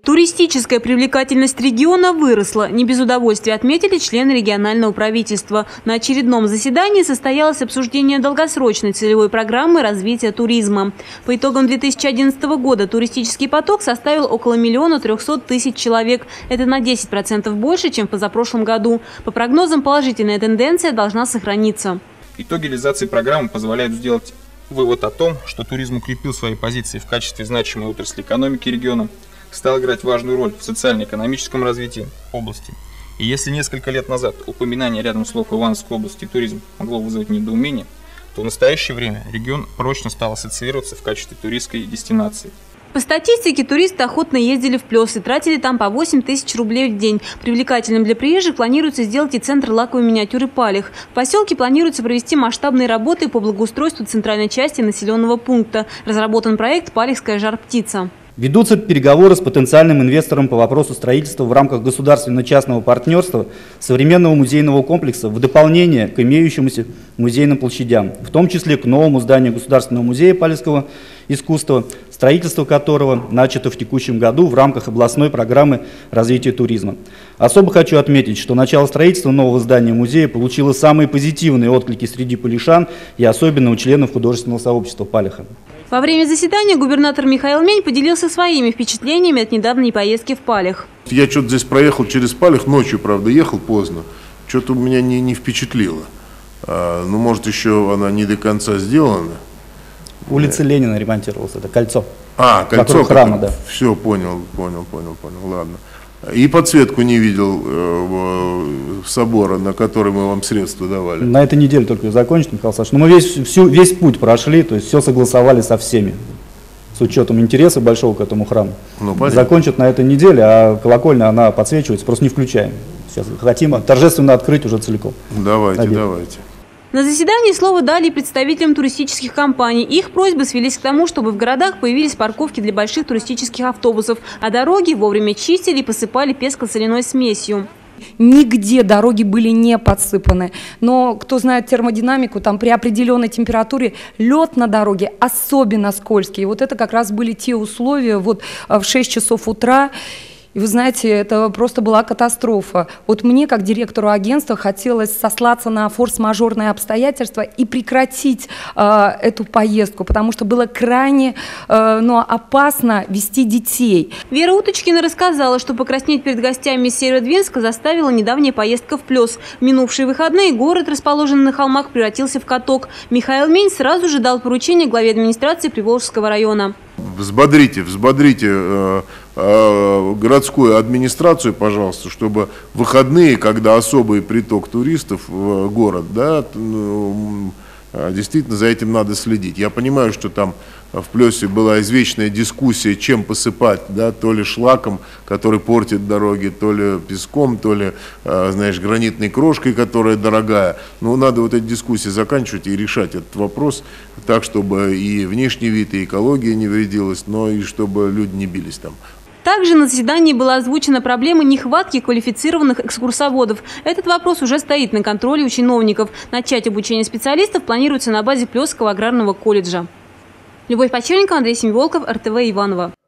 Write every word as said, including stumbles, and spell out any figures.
Туристическая привлекательность региона выросла. Не без удовольствия отметили члены регионального правительства. На очередном заседании состоялось обсуждение долгосрочной целевой программы развития туризма. По итогам две тысячи одиннадцатого года туристический поток составил около миллиона трехсот тысяч человек. Это на десять процентов больше, чем в позапрошлом году. По прогнозам, положительная тенденция должна сохраниться. Итоги реализации программы позволяют сделать вывод о том, что туризм укрепил свои позиции в качестве значимой отрасли экономики региона, стал играть важную роль в социально-экономическом развитии области. И если несколько лет назад упоминание рядом слов Ивановской области туризм могло вызвать недоумение, то в настоящее время регион прочно стал ассоциироваться в качестве туристской дестинации. По статистике, туристы охотно ездили в Плёс и тратили там по восемь тысяч рублей в день. Привлекательным для приезжих планируется сделать и центр лаковой миниатюры «Палих». В поселке планируется провести масштабные работы по благоустройству центральной части населенного пункта. Разработан проект «Палихская жар-птица». Ведутся переговоры с потенциальным инвестором по вопросу строительства в рамках государственно-частного партнерства современного музейного комплекса в дополнение к имеющимся музейным площадям, в том числе к новому зданию Государственного музея палехского искусства, строительство которого начато в текущем году в рамках областной программы развития туризма. Особо хочу отметить, что начало строительства нового здания музея получило самые позитивные отклики среди палишан и особенно у членов художественного сообщества Палиха. Во время заседания губернатор Михаил Мень поделился своими впечатлениями от недавней поездки в Палих. Я что-то здесь проехал через Палих, ночью, правда, ехал поздно. Что-то меня не, не впечатлило. А, ну, может, еще она не до конца сделана. Улица Ленина ремонтировалась, это кольцо. А, кольцо храма, да. Все, понял, понял, понял, понял, ладно. И подсветку не видел э, собора, на который мы вам средства давали. На этой неделе только закончить, Михаил Саш. Но мы весь, всю, весь путь прошли, то есть все согласовали со всеми, с учетом интереса большого к этому храму. Ну, закончат на этой неделе, а колокольня, она подсвечивается, просто не включаем. Сейчас хотим торжественно открыть уже целиком. Давайте, Обед. давайте. На заседании слово дали представителям туристических компаний. Их просьбы свелись к тому, чтобы в городах появились парковки для больших туристических автобусов, а дороги вовремя чистили и посыпали песко-соляной смесью. Нигде дороги были не подсыпаны. Но кто знает термодинамику, там при определенной температуре лед на дороге особенно скользкий. И вот это как раз были те условия вот в шесть часов утра. И вы знаете, это просто была катастрофа. Вот мне, как директору агентства, хотелось сослаться на форс-мажорные обстоятельства и прекратить э, эту поездку, потому что было крайне э, ну, опасно вести детей. Вера Уточкина рассказала, что покраснеть перед гостями из Северодвинска заставила недавняя поездка в Плёс. В минувшие выходные город, расположенный на холмах, превратился в каток. Михаил Мень сразу же дал поручение главе администрации Приволжского района. Взбодрите, взбодрите э, э, городскую администрацию, пожалуйста, чтобы в выходные, когда особый приток туристов в город, да, э, действительно за этим надо следить. Я понимаю, что там в Плёсе была извечная дискуссия, чем посыпать, да, то ли шлаком, который портит дороги, то ли песком, то ли, э, знаешь, гранитной крошкой, которая дорогая. Но надо вот эти дискуссии заканчивать и решать этот вопрос так, чтобы и внешний вид, и экология не вредилась, но и чтобы люди не бились там. Также на заседании была озвучена проблема нехватки квалифицированных экскурсоводов. Этот вопрос уже стоит на контроле у чиновников. Начать обучение специалистов планируется на базе Плёсского аграрного колледжа. Любовь Почерникова, Андрей Семиволков, эр тэ вэ Иваново.